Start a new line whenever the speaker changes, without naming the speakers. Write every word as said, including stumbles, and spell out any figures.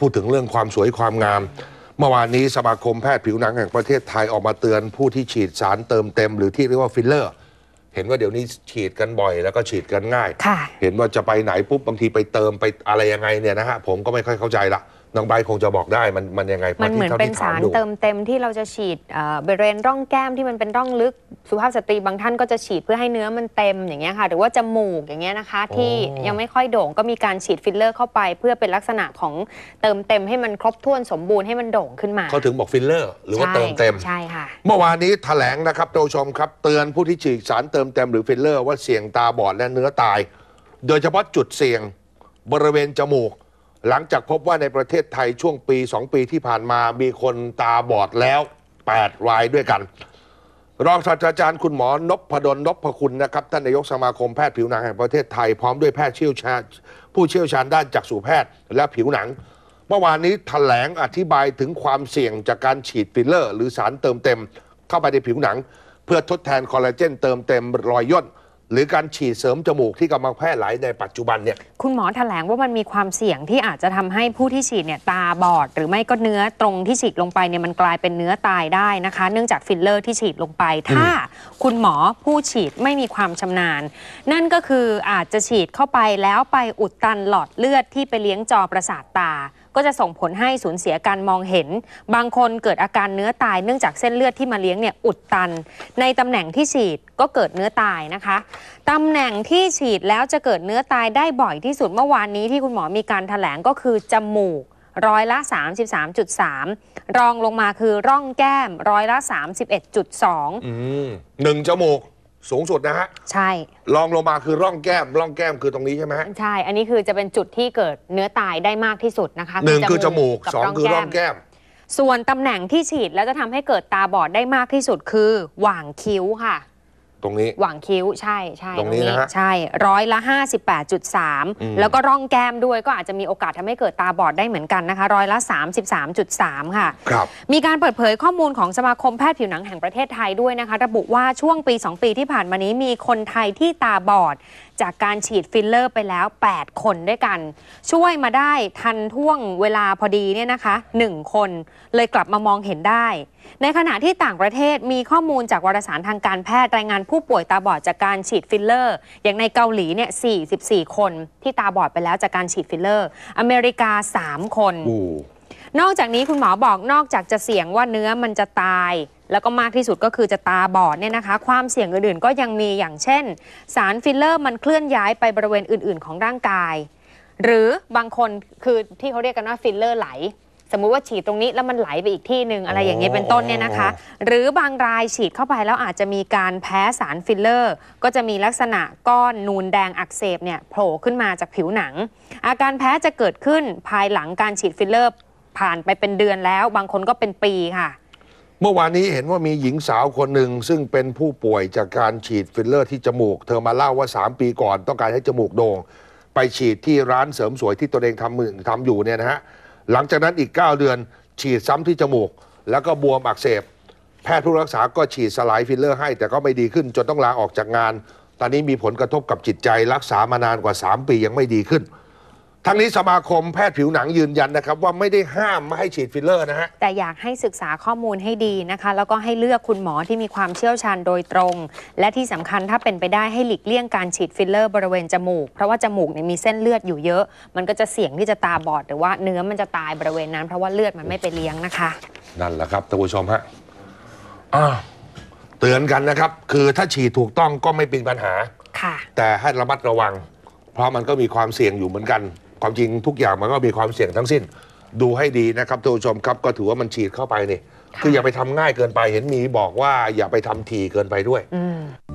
พูดถึงเรื่องความสวยความงามเมื่อวานนี้สมาคมแพทย์ผิวหนังแห่งประเทศไทยออกมาเตือนผู้ที่ฉีดสารเติมเต็มหรือที่เรียกว่าฟิลเลอร์เห็นว่าเดี๋ยวนี้ฉีดกันบ่อยแล้วก็ฉีดกันง่ายเห็นว่าจะไปไหนปุ๊บบางทีไปเติมไปอะไรยังไงเนี่ยนะฮะผมก็ไม่ค่อยเข้าใจละน้องใบคงจะบอกได้มันมันยังไง
มันเหมือนเป็นสารเติมเต็มที่เราจะฉีดบริเวณร่องแก้มที่มันเป็นร่องลึกสุภาพสตรีบางท่านก็จะฉีดเพื่อให้เนื้อมันเต็มอย่างเงี้ยค่ะหรือว่าจมูกอย่างเงี้ยนะคะที่ยังไม่ค่อยโด่งก็มีการฉีดฟิลเลอร์เข้าไปเพื่อเป็นลักษณะของเติมเต็มให้มันครบถ้วนสมบูรณ์ให้มันโด่งขึ้นมา
เขาถึงบอกฟิลเลอร์หรือว่าเติมเต็ม
ใช่ค่ะ
เมื่อวานนี้แถลงนะครับท่านผู้ชมครับเตือนผู้ที่ฉีดสารเติมเต็มหรือฟิลเลอร์ว่าเสี่ยงตาบอดและเนื้อตายโดยเฉพาะจุดเสี่ยงบริเวณจมูกหลังจากพบว่าในประเทศไทยช่วงปีสองปีที่ผ่านมามีคนตาบอดแล้วแปดรายด้วยกันรองศาสตราจารย์คุณหมอนพดลนพคุณนะครับท่านนายกสมาคมแพทย์ผิวหนังแห่งประเทศไทยพร้อมด้วยแพทย์เชี่ยวชาญผู้เชี่ยวชาญด้านจักษุแพทย์และผิวหนังเมื่อวานนี้แถลงอธิบายถึงความเสี่ยงจากการฉีดฟิลเลอร์หรือสารเติมเต็มเข้าไปในผิวหนังเพื่อทดแทนคอลลาเจนเติมเต็มรอยย่นหรือการฉีดเสริมจมูกที่กำลังแพร่หลายในปัจจุบันเนี่ย
คุณหมอแถลงว่ามันมีความเสี่ยงที่อาจจะทำให้ผู้ที่ฉีดเนี่ยตาบอดหรือไม่ก็เนื้อตรงที่ฉีดลงไปเนี่ยมันกลายเป็นเนื้อตายได้นะคะเนื่องจากฟิลเลอร์ที่ฉีดลงไปถ้าคุณหมอผู้ฉีดไม่มีความชำนาญนั่นก็คืออาจจะฉีดเข้าไปแล้วไปอุดตันหลอดเลือดที่ไปเลี้ยงจอประสาทตาก็จะส่งผลให้สูญเสียการมองเห็นบางคนเกิดอาการเนื้อตายเนื่องจากเส้นเลือดที่มาเลี้ยงเนี่ยอุดตันในตำแหน่งที่ฉีดก็เกิดเนื้อตายนะคะตำแหน่งที่ฉีดแล้วจะเกิดเนื้อตายได้บ่อยที่สุดเมื่อวานนี้ที่คุณหมอมีการแถลงก็คือจมูกร้อยละ สามสิบสามจุดสาม รองลงมาคือร่องแก้มร้อยละ สามสิบเอ็ดจุดสอง
อืมหนึ่งจมูกสูงสุดนะฮะ
ใช่
ลองลงมาคือร่องแก้มร่องแก้มคือตรงนี้ใช่ไหมฮะ
ใช่อันนี้คือจะเป็นจุดที่เกิดเนื้อตายได้มากที่สุดนะคะ
หนึ่งคือจมูกสองคือร่องแก้ม
ส่วนตำแหน่งที่ฉีดแล้วจะทำให้เกิดตาบอดได้มากที่สุดคือหว่างคิ้วค่ะ
ตรงนี้
หว่างคิ้วใช่ใช่
ตรงนี้นะฮะ
ใช่ร้อยละ ห้าสิบแปดจุดสาม แล้วก็ร่องแก้มด้วยก็อาจจะมีโอกาสทำให้เกิดตาบอดได้เหมือนกันนะคะร้อยละ สามสิบสามจุดสาม ค่ะ
ครับ
มีการเปิดเผยข้อมูลของสมาคมแพทย์ผิวหนังแห่งประเทศไทยด้วยนะคะระบุว่าช่วงปีสองปีที่ผ่านมานี้มีคนไทยที่ตาบอดจากการฉีดฟิลเลอร์ไปแล้วแปดคนด้วยกันช่วยมาได้ทันท่วงเวลาพอดีเนี่ยนะคะหนึ่งคนเลยกลับมามองเห็นได้ในขณะที่ต่างประเทศมีข้อมูลจากวารสารทางการแพทย์รายงานผู้ป่วยตาบอดจากการฉีดฟิลเลอร์อย่างในเกาหลีเนี่ยสี่สิบสี่คนที่ตาบอดไปแล้วจากการฉีดฟิลเลอร์อเมริกาสามคนนอกจากนี้คุณหมอบอกนอกจากจะเสี่ยงว่าเนื้อมันจะตายแล้วก็มากที่สุดก็คือจะตาบอดเนี่ยนะคะความเสี่ยงอื่นๆก็ยังมีอย่างเช่นสารฟิลเลอร์มันเคลื่อนย้ายไปบริเวณอื่นๆของร่างกายหรือบางคนคือที่เขาเรียกกันว่าฟิลเลอร์ไหลสมมุติว่าฉีดตรงนี้แล้วมันไหลไปอีกที่หนึ่งอะไรอย่างเงี้ยเป็นต้นเนี่ยนะคะหรือบางรายฉีดเข้าไปแล้วอาจจะมีการแพ้สารฟิลเลอร์ก็จะมีลักษณะก้อนนูนแดงอักเสบเนี่ยโผล่ขึ้นมาจากผิวหนังอาการแพ้จะเกิดขึ้นภายหลังการฉีดฟิลเลอร์ผ่านไปเป็นเดือนแล้วบางคนก็เป็นปีค่ะ
เมื่อวานนี้เห็นว่ามีหญิงสาวคนหนึ่งซึ่งเป็นผู้ป่วยจากการฉีดฟิลเลอร์ที่จมูกเธอมาเล่าว่าสามปีก่อนต้องการให้จมูกโด่งไปฉีดที่ร้านเสริมสวยที่ตัวเองทำมือทำอยู่เนี่ยนะฮะหลังจากนั้นอีกเก้าเดือนฉีดซ้ำที่จมูกแล้วก็บวมอักเสบแพทย์ผู้รักษาก็ฉีดสลายฟิลเลอร์ให้แต่ก็ไม่ดีขึ้นจนต้องลาออกจากงานตอนนี้มีผลกระทบกับจิตใจรักษามานานกว่าสามปียังไม่ดีขึ้นทั้งนี้สมาคมแพทย์ผิวหนังยืนยันนะครับว่าไม่ได้ห้ามไม่ให้ฉีดฟิลเลอร์นะฮะ
แต่อยากให้ศึกษาข้อมูลให้ดีนะคะแล้วก็ให้เลือกคุณหมอที่มีความเชี่ยวชาญโดยตรงและที่สำคัญถ้าเป็นไปได้ให้หลีกเลี่ยงการฉีดฟิลเลอร์บริเวณจมูกเพราะว่าจมูกเนี่ยมีเส้นเลือดอยู่เยอะมันก็จะเสี่ยงที่จะตาบอดหรือว่าเนื้อมันจะตายบริเวณนั้นเพราะว่าเลือดมันไม่ไปเลี้ยงนะคะ
นั่นแหละครับท่านผู้ชมฮะเตือนกันนะครับคือถ้าฉีดถูกต้องก็ไม่เป็นปัญหา
ค่ะ
แต่ให้ระมัดระวังเพราะมันก็มีความเสี่ยงอยู่เหมือนกันความจริงทุกอย่างมันก็มีความเสี่ยงทั้งสิ้นดูให้ดีนะครับท่านผู้ชมครับก็ถือว่ามันฉีดเข้าไปนี่คืออย่าไปทำง่ายเกินไปเห็นมีบอกว่าอย่าไปทำทีเกินไปด้วย